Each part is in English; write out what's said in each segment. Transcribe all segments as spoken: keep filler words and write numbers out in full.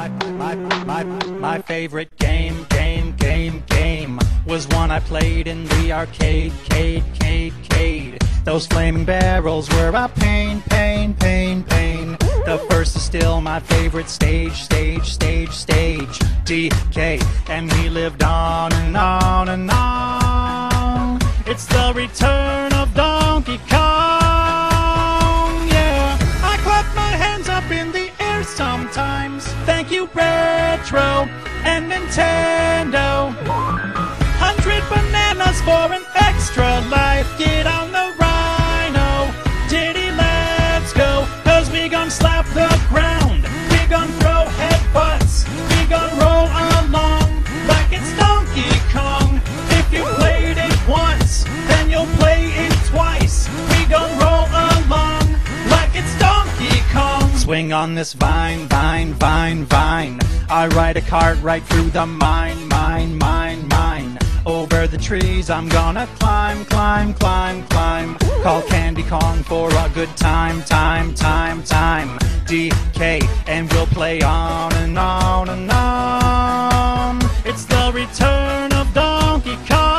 My, my, my, my favorite game, game, game, game was one I played in the arcade, cade, cade, cade. Those flaming barrels were a pain, pain, pain, pain. The first is still my favorite stage, stage, stage, stage. D K, and he lived on and on and on. It's the return of Donkey Kong, yeah. I clap my hands up in the air sometimes. Thank you, Retro and Nintendo. Hundred bananas for an extra life. Get on the rhino, Diddy, let's go. Cause we gon' slap the ground, we gon' throw headbutts, we gon' roll along like it's Donkey Kong. If you played it once, then you'll play it twice. We gon' roll along like it's Donkey Kong. Swing on this vine, vine, vine, vine. I ride a cart right through the mine, mine, mine, mine. Over the trees I'm gonna climb, climb, climb, climb. Call Candy Kong for a good time, time, time, time. D K, and we'll play on and on and on. It's the return of Donkey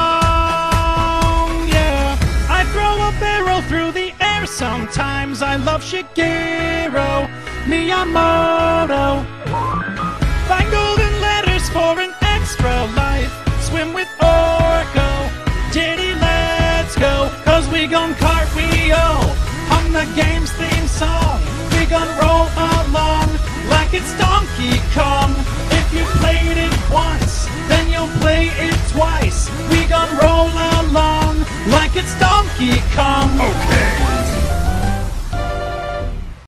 Kong, yeah. I throw a barrel through the air sometimes. I love Shigeru Miyamoto. Find golden letters for an extra life. Swim with Orko, Diddy, let's go. Cause we gon' cartwheel on the game's theme song. We gon' roll along like it's Donkey Kong. If you played it once, then you'll play it twice. We gon' roll along like it's Donkey Kong. Okay.